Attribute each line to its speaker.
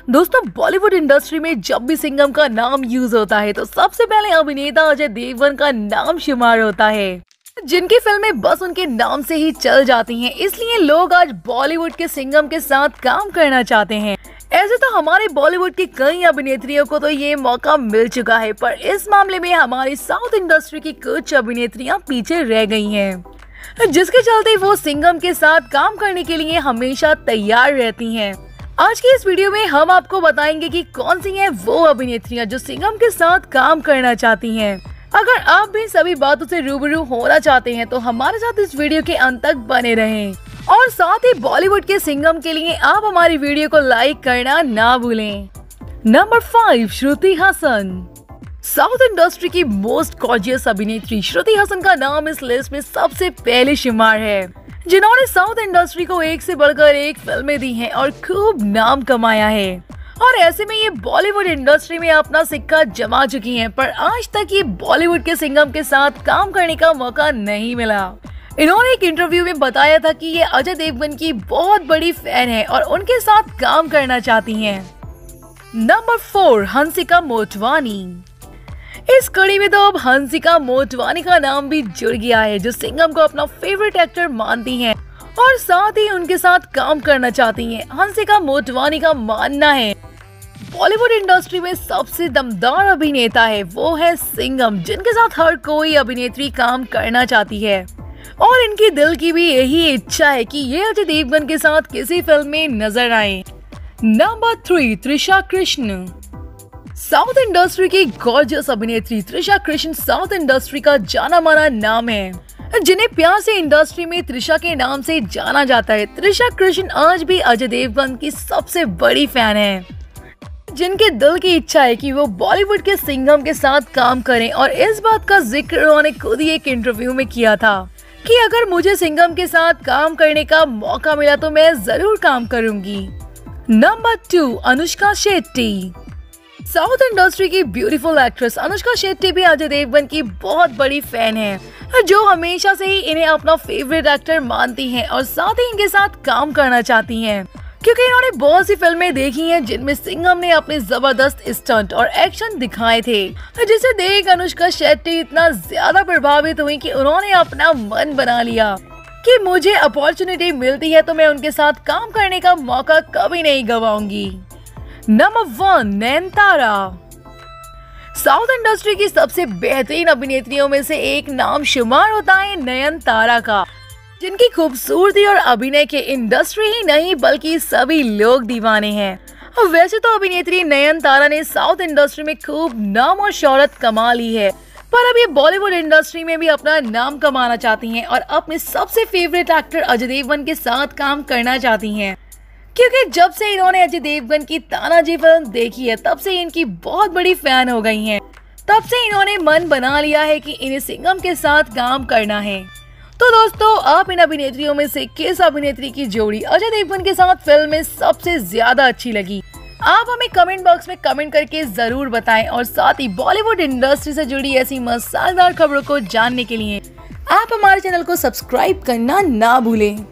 Speaker 1: दोस्तों, बॉलीवुड इंडस्ट्री में जब भी सिंघम का नाम यूज होता है तो सबसे पहले अभिनेता अजय देवगन का नाम शुमार होता है, जिनकी फिल्में बस उनके नाम से ही चल जाती हैं। इसलिए लोग आज बॉलीवुड के सिंघम के साथ काम करना चाहते हैं। ऐसे तो हमारे बॉलीवुड की कई अभिनेत्रियों को तो ये मौका मिल चुका है, पर इस मामले में हमारी साउथ इंडस्ट्री की कुछ अभिनेत्रियां पीछे रह गई हैं, जिसके चलते वो सिंघम के साथ काम करने के लिए हमेशा तैयार रहती हैं। आज की इस वीडियो में हम आपको बताएंगे कि कौन सी हैं वो अभिनेत्रियां जो सिंघम के साथ काम करना चाहती हैं। अगर आप भी सभी बातों से रूबरू होना चाहते हैं तो हमारे साथ इस वीडियो के अंत तक बने रहें, और साथ ही बॉलीवुड के सिंघम के लिए आप हमारी वीडियो को लाइक करना ना भूलें। Number 5, Shruti Haasan. South industry की मोस्ट गॉर्जियस अभिनेत्री श्रुति हसन का नाम इस लिस्ट में सबसे पहले शुमार है, जिन्होंने साउथ इंडस्ट्री को एक से बढ़कर एक फिल्में दी हैं और खूब नाम कमाया है। और ऐसे में ये बॉलीवुड इंडस्ट्री में अपना सिक्का जमा चुकी हैं, पर आज तक ये बॉलीवुड के सिंघम के साथ काम करने का मौका नहीं मिला। इन्होंने एक इंटरव्यू में बताया था कि ये अजय देवगन की बहुत बड़ी फैन है और उनके साथ काम करना चाहती हैं। नंबर 4, हंसिका मोटवानी। इस कड़ी में तो अब हंसिका मोटवानी का नाम भी जुड़ गया है, जो सिंघम को अपना फेवरेट एक्टर मानती हैं और साथ ही उनके साथ काम करना चाहती हैं। हंसिका मोटवानी का मानना है बॉलीवुड इंडस्ट्री में सबसे दमदार अभिनेता है वो है सिंघम, जिनके साथ हर कोई अभिनेत्री काम करना चाहती है, और इनकी दिल की भी यही इच्छा है कि ये अजय देवगन के साथ किसी फिल्म में नजर आए। Number 3, Trisha Krishnan. South industry की गॉर्जियस अभिनेत्री त्रिशा कृष्ण साउथ इंडस्ट्री का जाना माना नाम है, जिन्हें प्यार से इंडस्ट्री में त्रिशा के नाम से जाना जाता है। त्रिशा कृष्ण आज भी अजय देवगन की सबसे बड़ी फैन है, जिनके दिल की इच्छा है कि वो बॉलीवुड के सिंघम के साथ काम करें, और इस बात का जिक्र उन्होंने खुद ही एक इंटरव्यू में किया था कि अगर मुझे सिंघम के साथ काम करने का मौका मिला तो मैं जरूर काम करूंगी। Number 2, Anushka Shetty. South industry की ब्यूटीफुल एक्ट्रेस अनुष्का शेट्टी भी अजय देवगन की बहुत बड़ी फैन है, जो हमेशा से ही इन्हें अपना फेवरेट एक्टर मानती हैं और साथ ही इनके साथ काम करना चाहती हैं, क्योंकि इन्होंने बहुत सी फिल्में देखी हैं जिनमें सिंघम ने अपने जबरदस्त स्टंट और एक्शन दिखाए थे, जिसे देख अनुष्का शेट्टी इतना ज्यादा प्रभावित हुई कि उन्होंने अपना मन बना लिया कि मुझे अपॉर्चुनिटी मिलती है तो मैं उनके साथ काम करने का मौका कभी नहीं गवाऊंगी। नंबर 1, नयनतारा। साउथ इंडस्ट्री की सबसे बेहतरीन अभिनेत्रियों में से एक नाम शुमार होता है नयनतारा का, जिनकी खूबसूरती और अभिनय के इंडस्ट्री ही नहीं बल्कि सभी लोग दीवाने हैं। वैसे तो अभिनेत्री नयनतारा ने साउथ इंडस्ट्री में खूब नाम और शोहरत कमा ली है, पर अब ये बॉलीवुड इंडस्ट्री में भी अपना नाम कमाना चाहती हैं और अपने सबसे फेवरेट एक्टर अजय देवगन के साथ काम करना चाहती हैं, क्योंकि जब से इन्होंने अजय देवगन की तानाजी फिल्म देखी है तब से इनकी बहुत बड़ी फैन हो गई हैं। तब से इन्होंने मन बना लिया है कि इन्हें सिंघम के साथ काम करना है। तो दोस्तों, आप इन अभिनेत्रियों में से किस अभिनेत्री की जोड़ी अजय देवगन के साथ फिल्म में सबसे ज्यादा अच्छी लगी? आप हमें कमेंट बॉक्स में कमेंट करके जरूर बताएं, और साथ ही बॉलीवुड इंडस्ट्री से जुड़ी ऐसी मसालेदार खबरों को जानने के लिए आप हमारे चैनल को सब्सक्राइब करना ना भूलें।